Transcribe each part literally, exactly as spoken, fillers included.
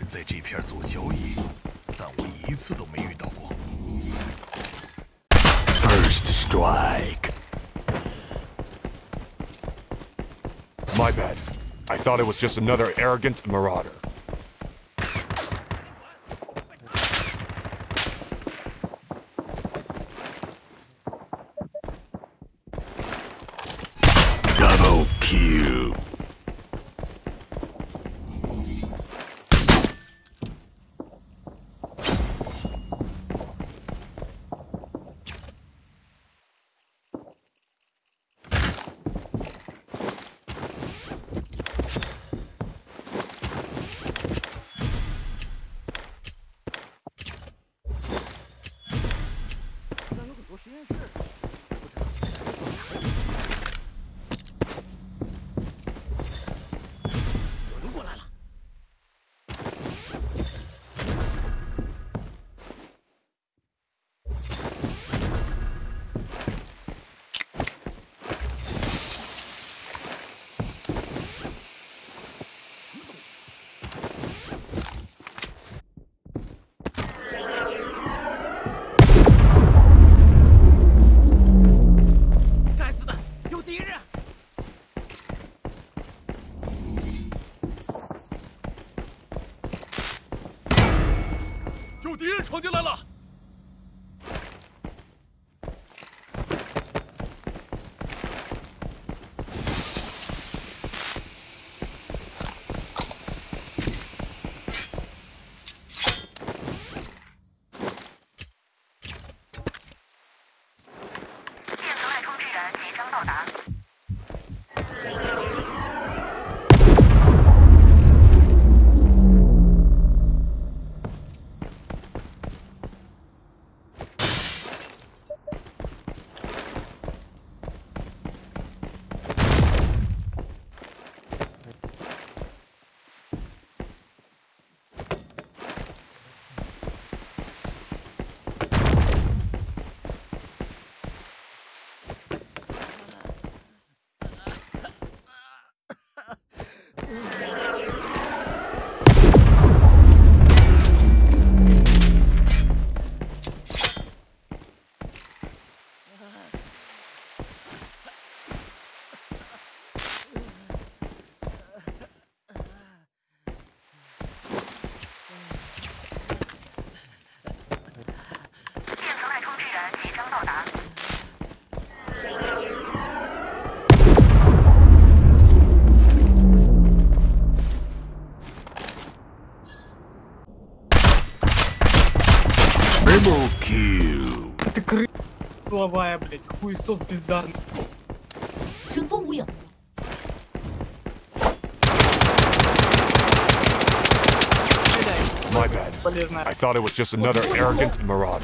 人在这片做交易，但我一次都没遇到过。First strike. My bad. I thought it was just another arrogant marauder. Double kill. Triple kill. Ты кры... Ловая, блядь, хуесос бездарный. 神风无影。 My bad. I thought it was just another arrogant marauder.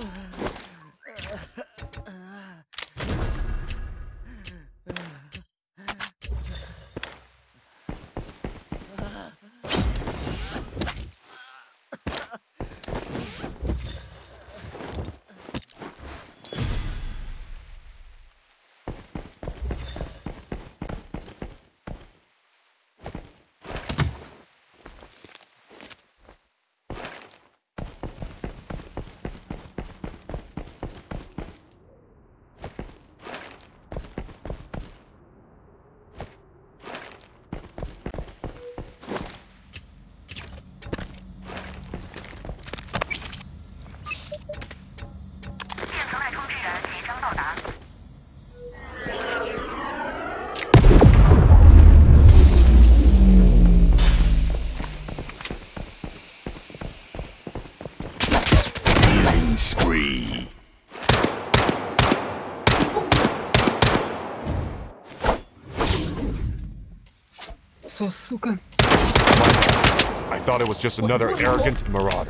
Spree. So, сука. I thought it was just another arrogant marauder.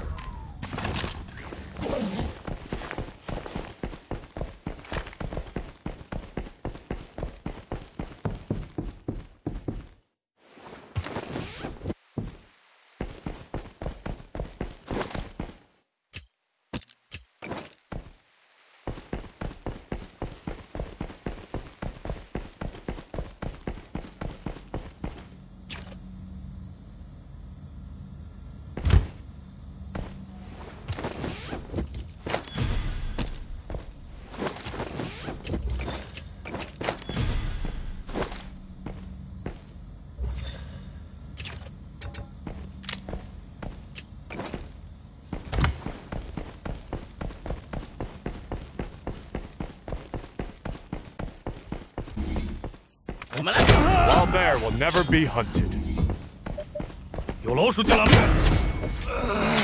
Wild bear will never be hunted. 有老鼠进来了。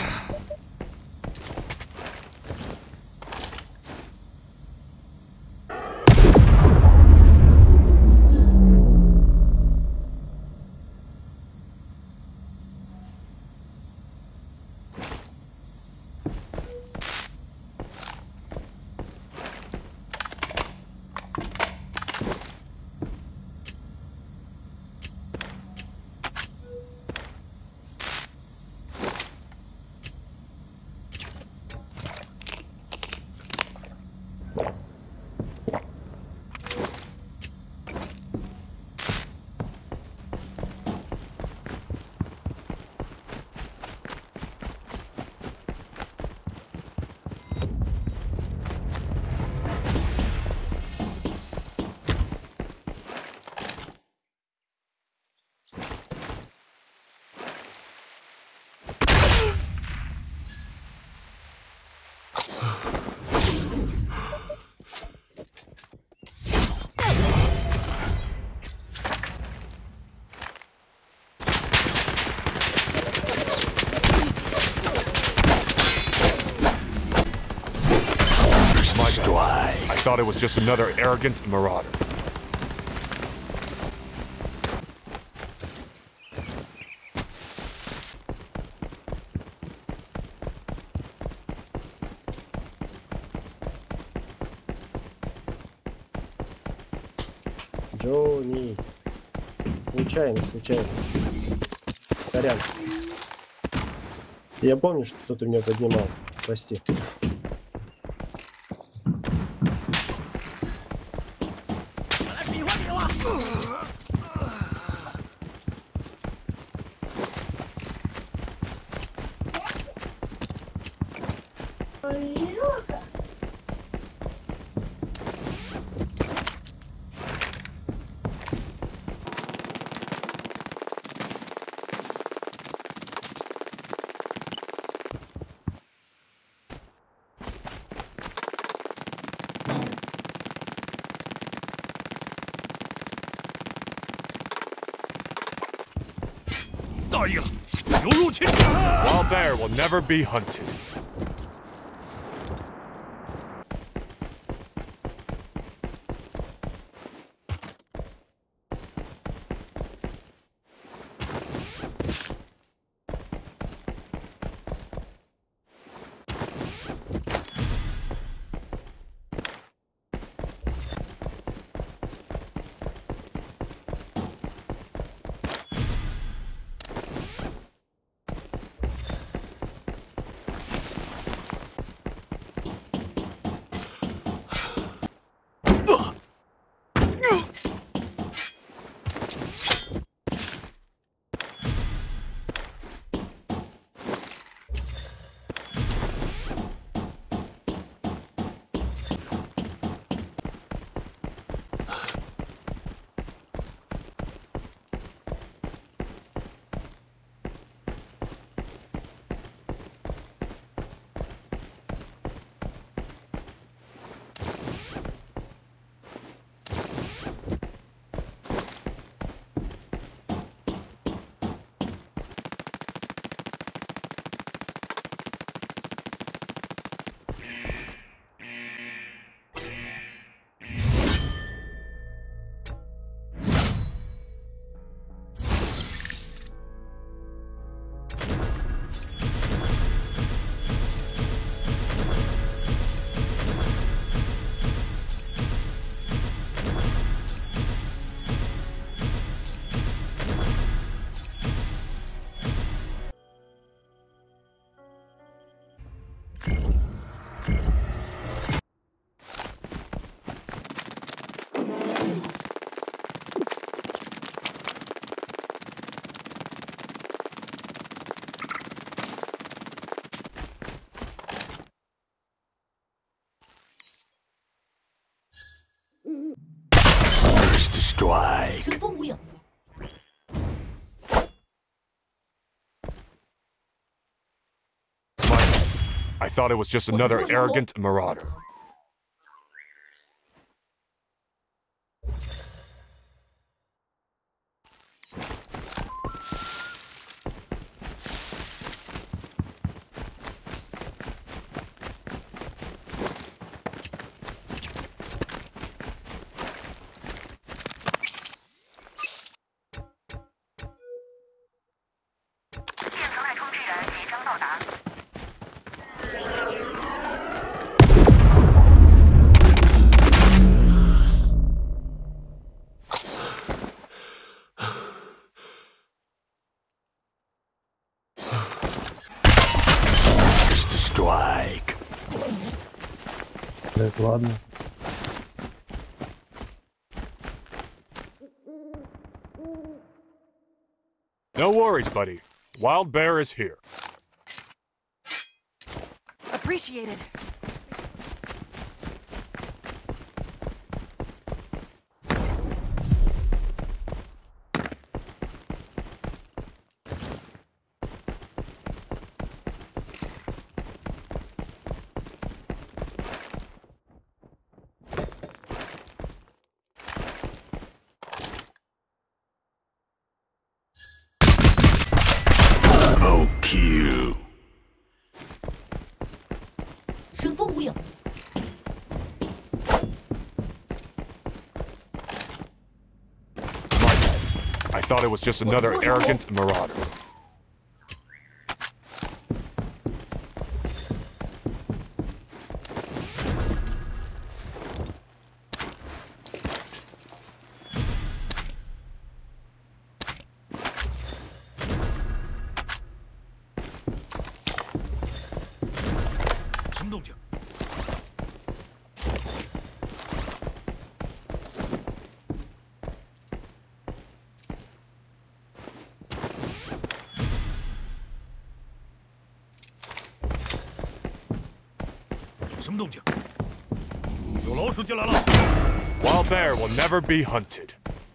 I thought it was just another arrogant marauder. Джонни. Случайно, случайно. Сорян. Я помню, что кто-то меня поднимал. Прости. Wild bear will never be hunted. First strike. 神风无影。 I thought it was just another arrogant marauder. Ладно. No worries, buddy. Wild Bear is here. Appreciated. Oh, kill. 声风无影。 My bad. I thought it was just another arrogant marauder. Wild Bear will never be hunted.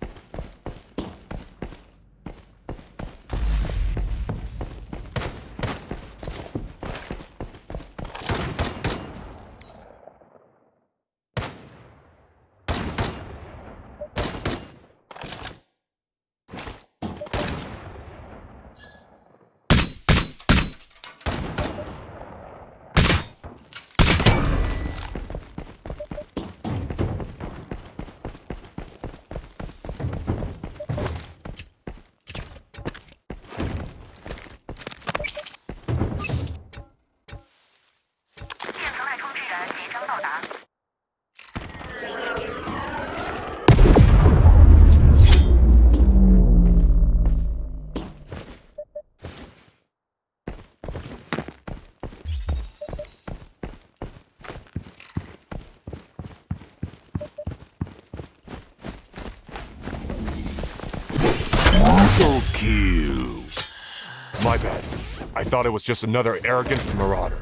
Double kill. My bad. I thought it was just another arrogant marauder.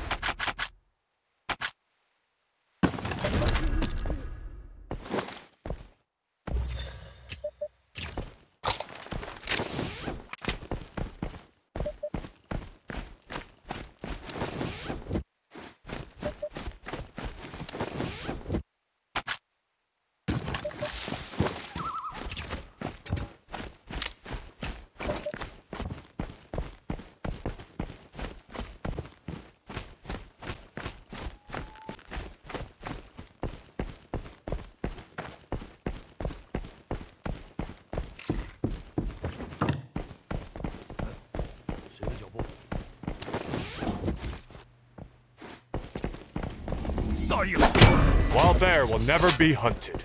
Wild Bear will never be hunted.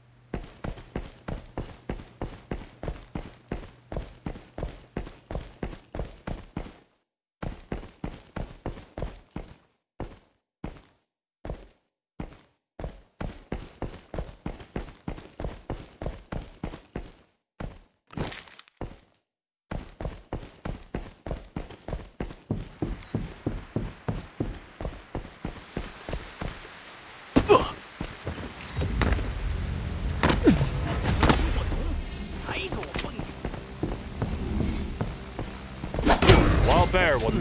Wild Bear will.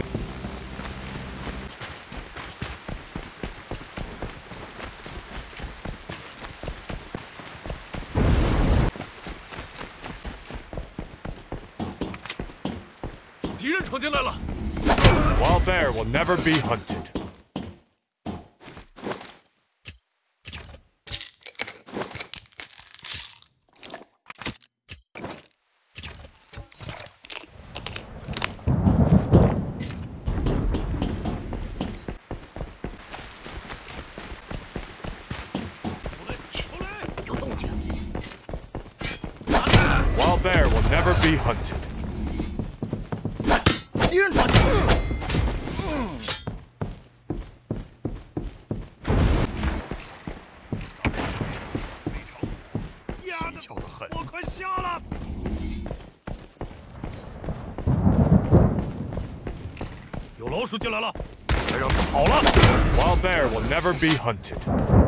Wild Bear will never be hunted. Wild Bear will never be hunted. 蹊跷的很。 我快瞎了！有老鼠进来了，该让它跑了。 Wild bear will never be hunted.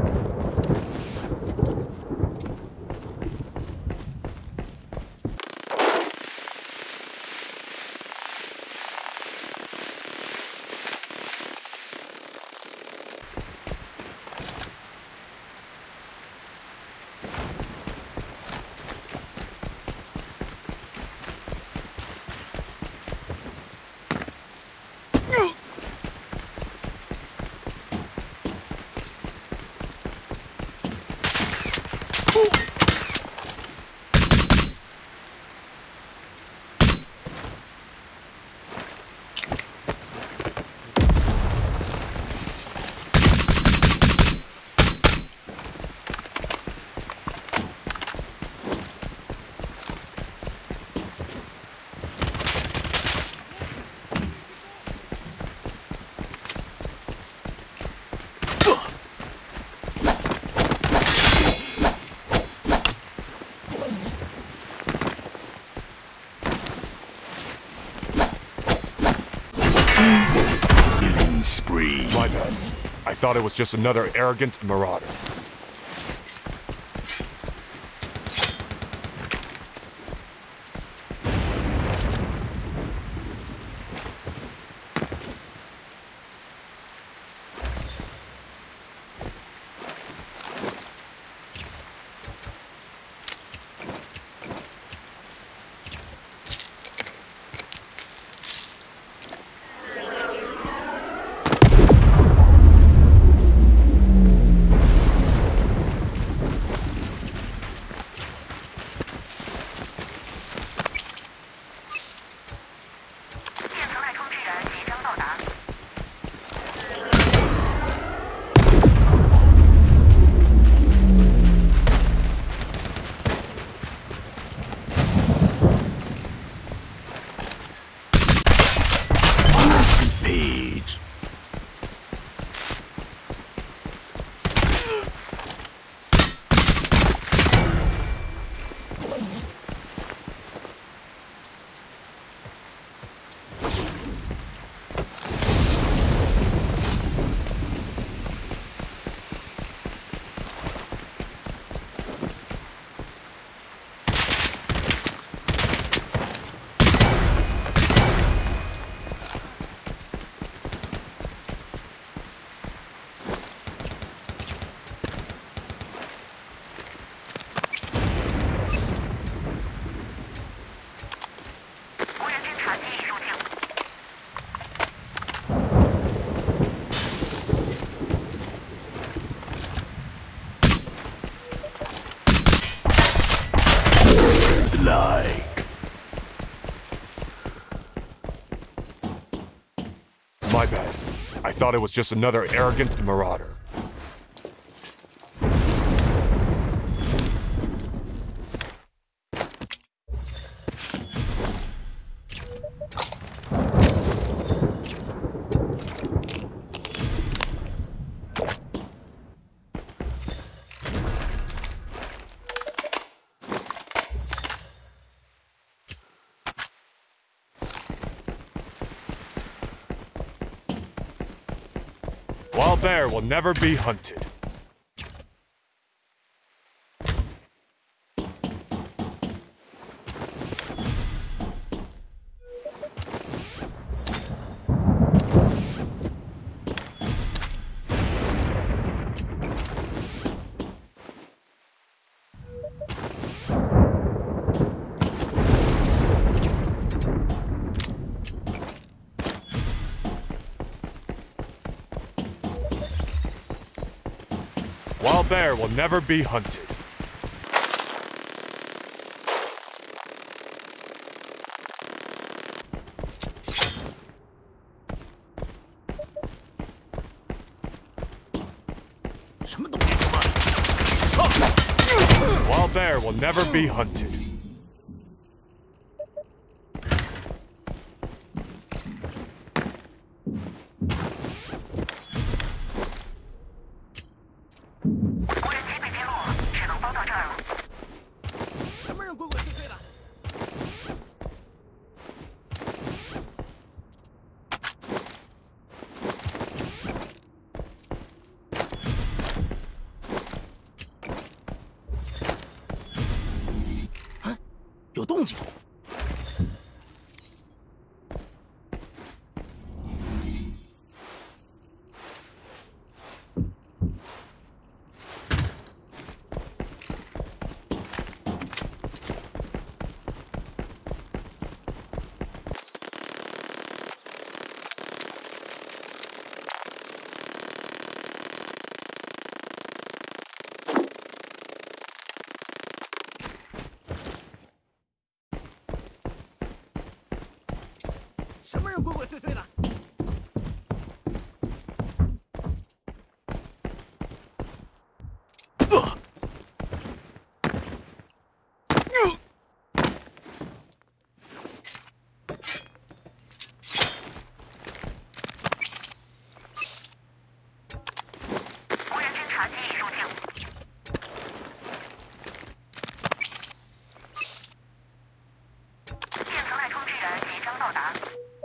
Spree. My bad. I thought it was just another arrogant marauder. Like. My bad. I thought it was just another arrogant marauder. Wild bear will never be hunted. Wild bear will never be hunted. Wild bear will never be hunted. 有动静。 什么人鬼鬼祟祟的？ 无人侦察机已入境。电磁脉冲支援即将到达。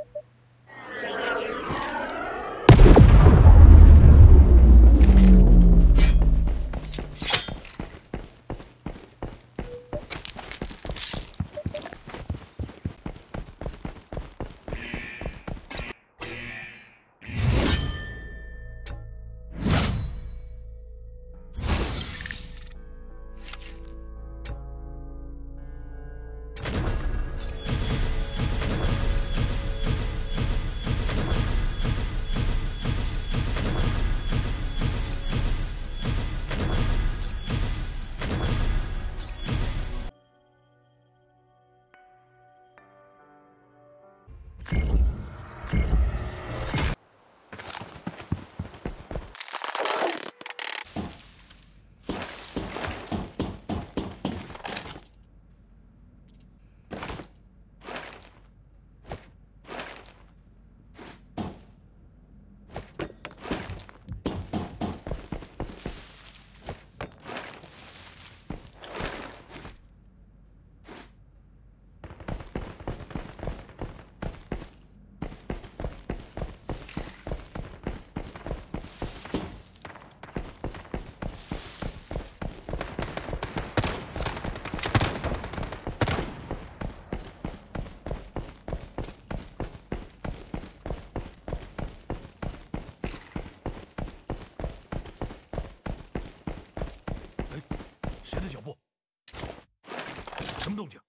谁的脚步？什么动静？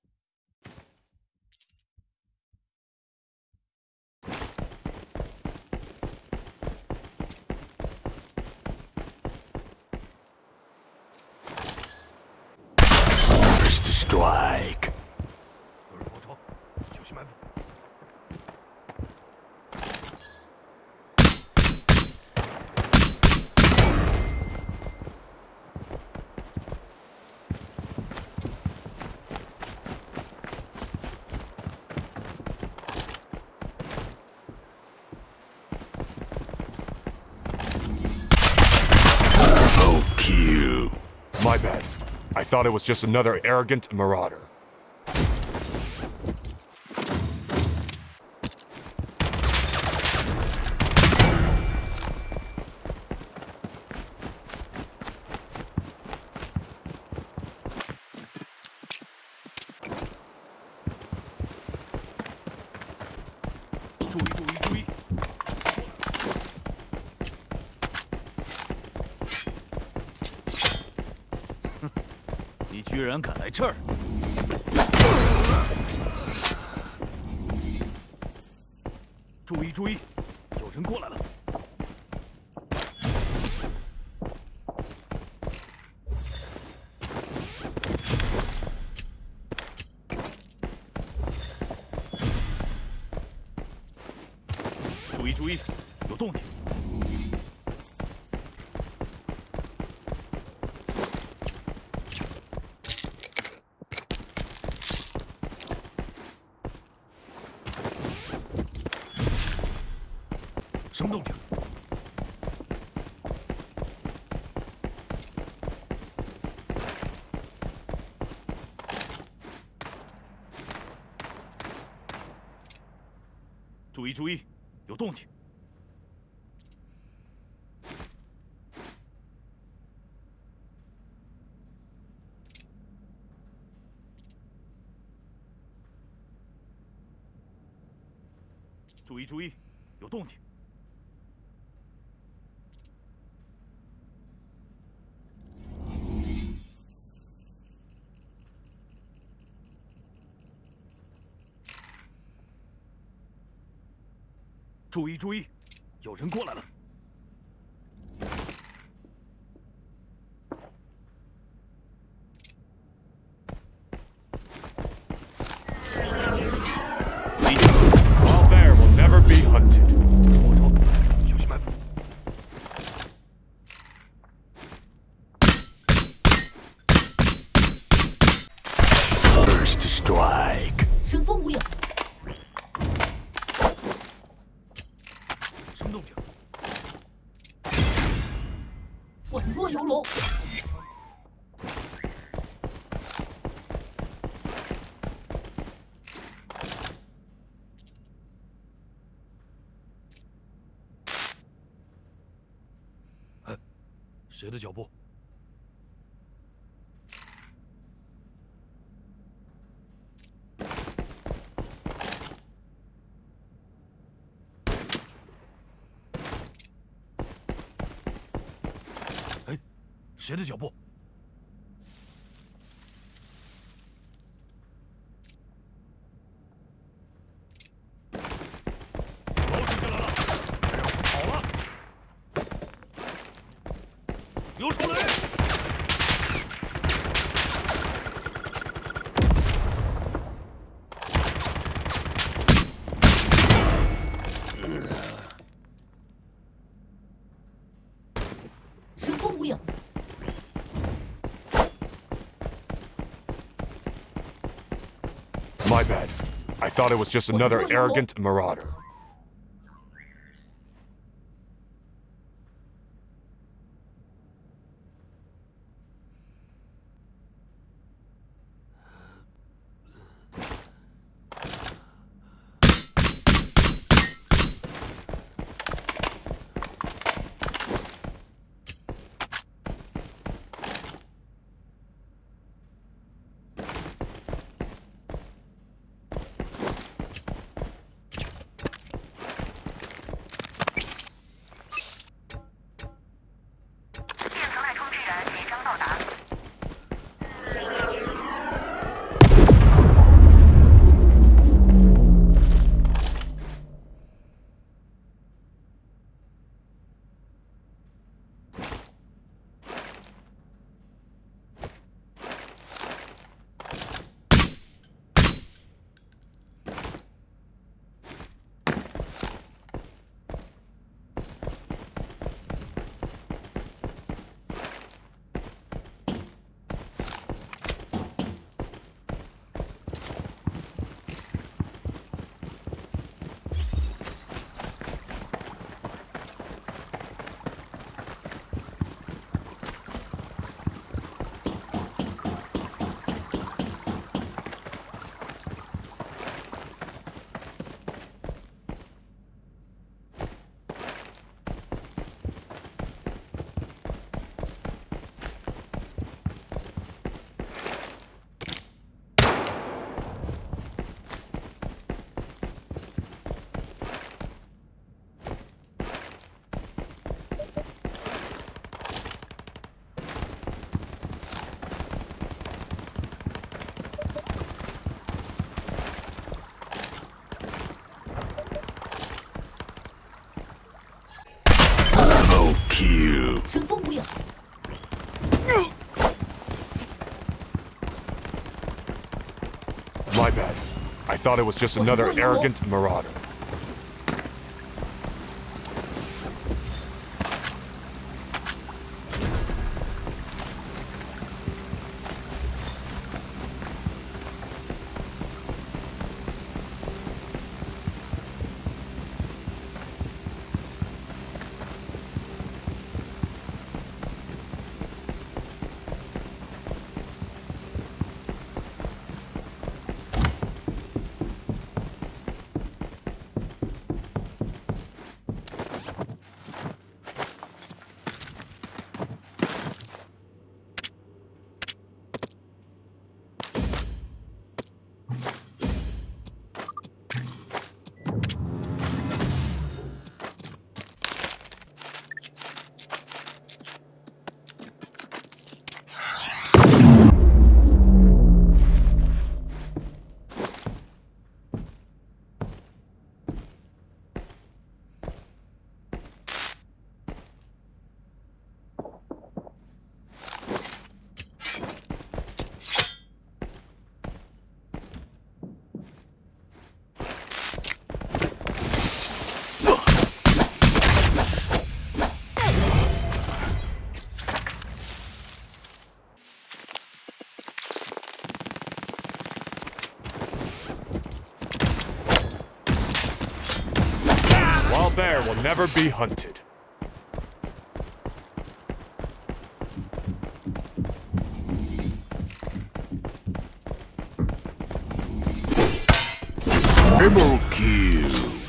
First strike. 有人包抄，小心埋伏。 Kill. My bad. I thought it was just another arrogant marauder. 注意注意注意！你居然敢来这儿！注意注意，有人过来了！注意注意，有动静！ 什么动静？注意注意，有动静！ 注意注意，有动静！注意注意，有人过来了！ Wild bear will never be hunted. 后头，小心埋伏！ First strike. 神风无影， 什么动静？ 宛若游龙。 谁的脚步？哎，谁的脚步？老鼠进来了！跑了！有手雷！ 神风无影， My bad. I thought it was just another arrogant marauder. Kill. 神风无影， My bad. I thought it was just another arrogant marauder. bear will never be hunted. Double kill.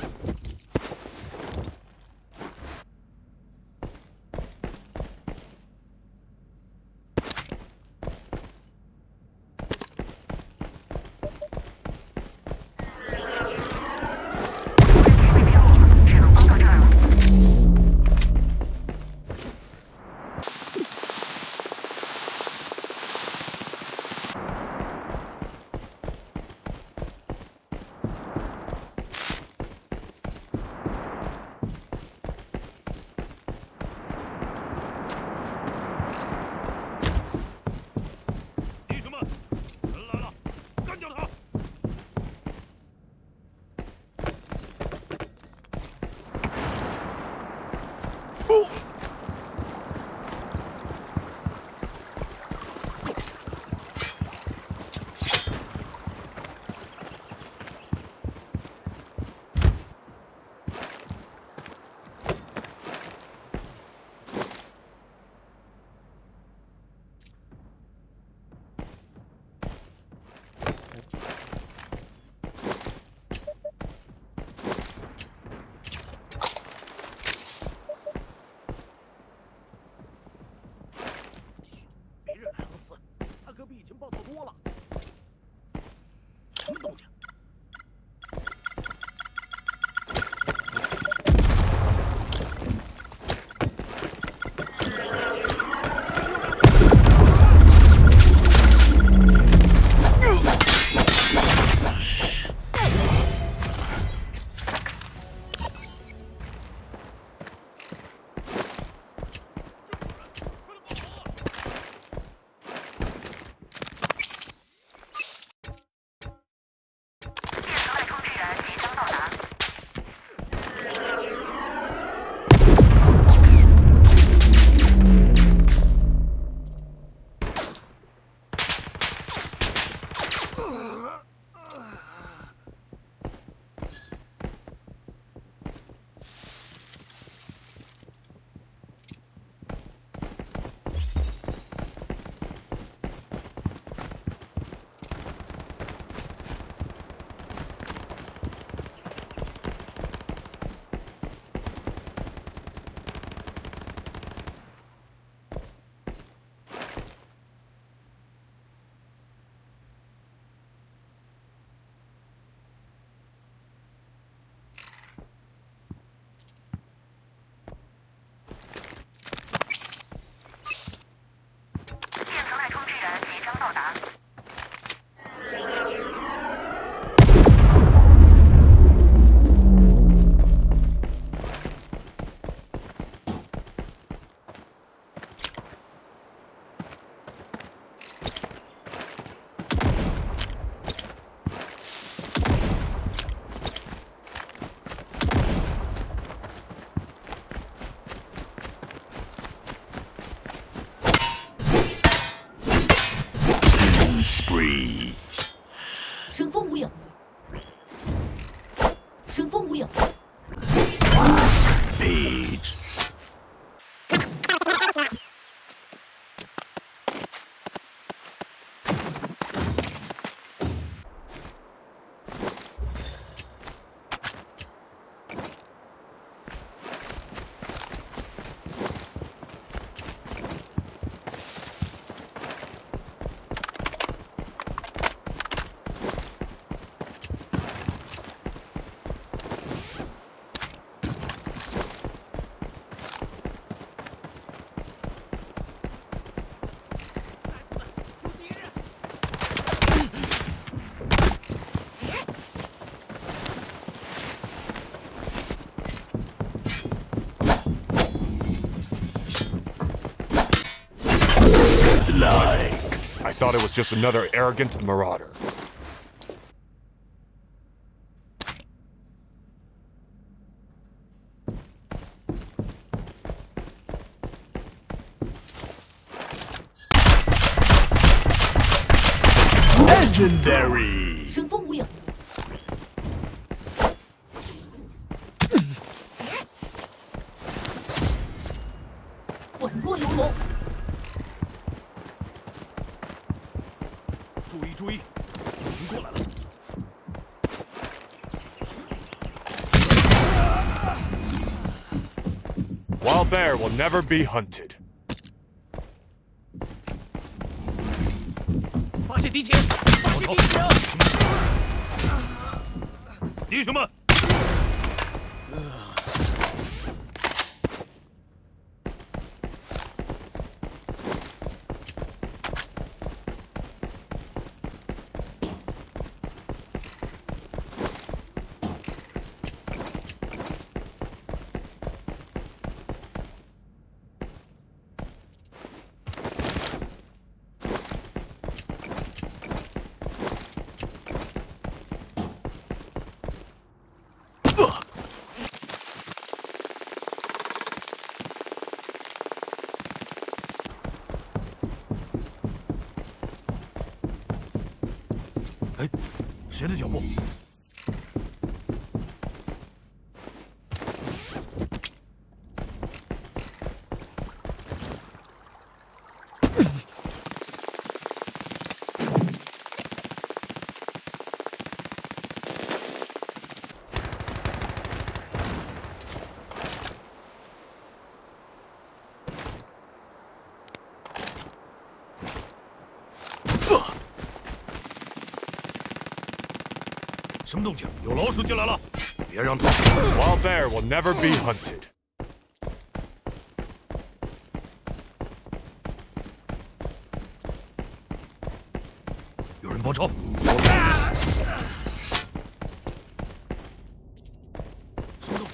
Spree. 神风无影，神风无影。 Page. I thought it was just another arrogant marauder. Legendary. 神风无影， 注意注意，有人过来了。 Wild bear will never be hunted. 发现敌情！发现敌情！弟兄们，哎，谁的脚步？ 什么动静？有老鼠进来了！别让它。 Wild bear will never be hunted. 有人报仇！什么动静？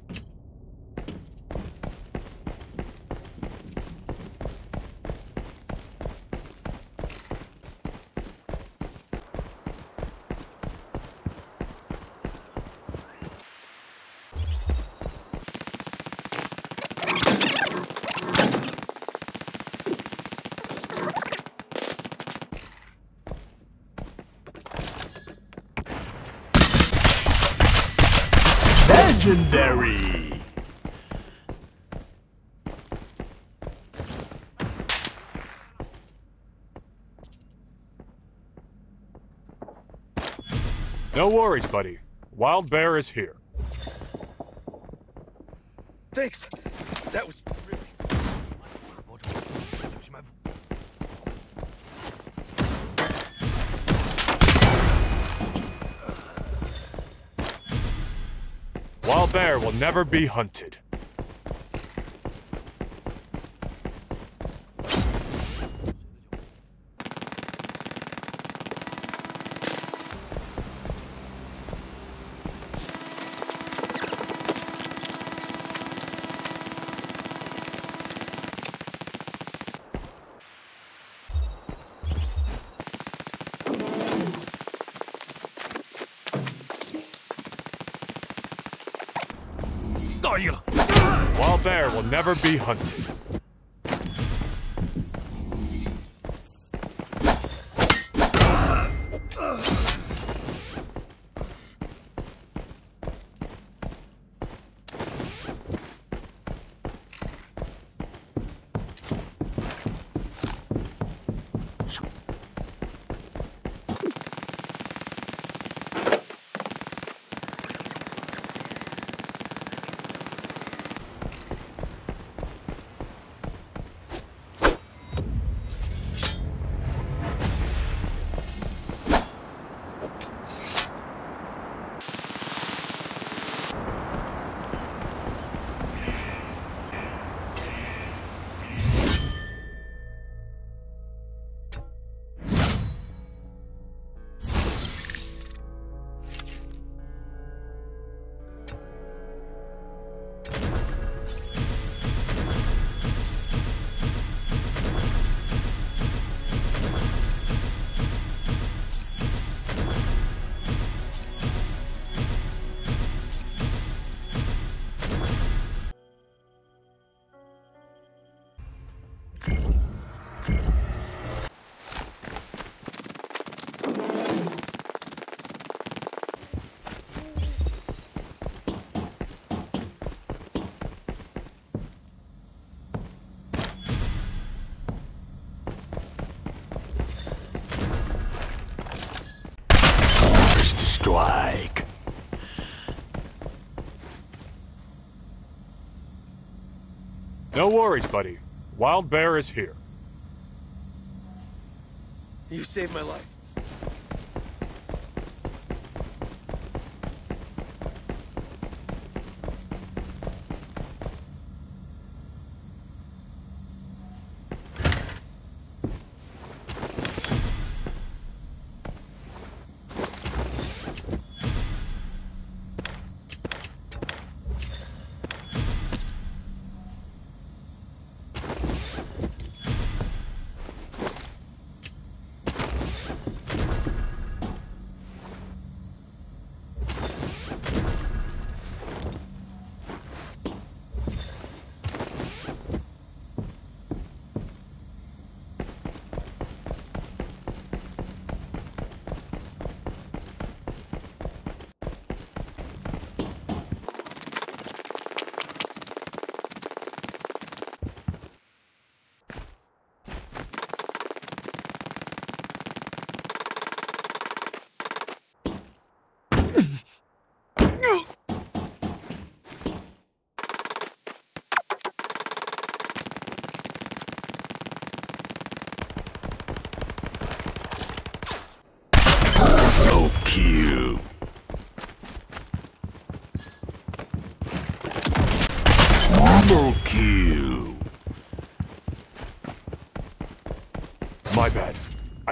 Legendary! No worries, buddy. Wild bear is here. Thanks. That was really. 报仇！小心埋伏！ Wild bear will never be hunted. Wild bear will never be hunted. strike. No worries, buddy. Wild Bear is here. You saved my life. No kill. Double kill. My bad. I...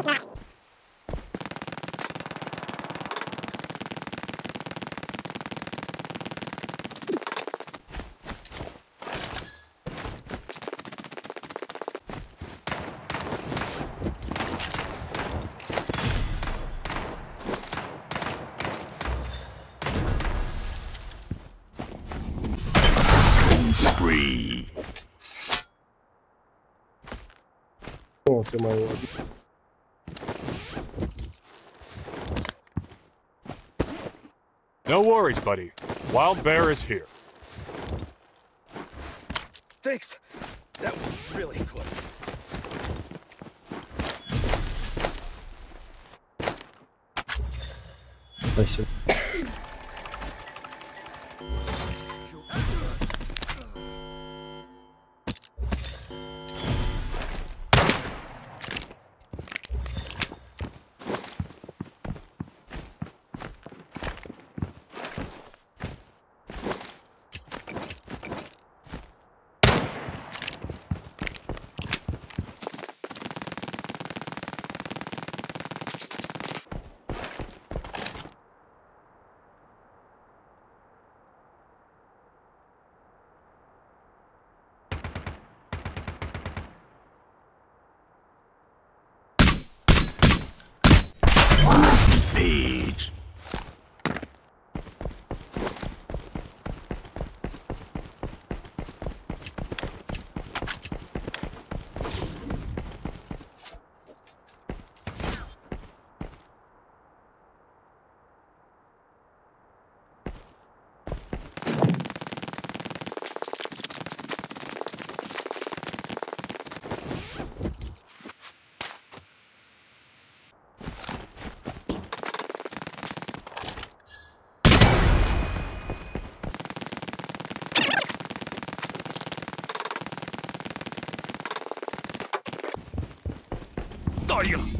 Spree. О, ты моего. No worries, buddy. Wild Bear is here. Thanks. That was really close. Спасибо. Page. Дай их!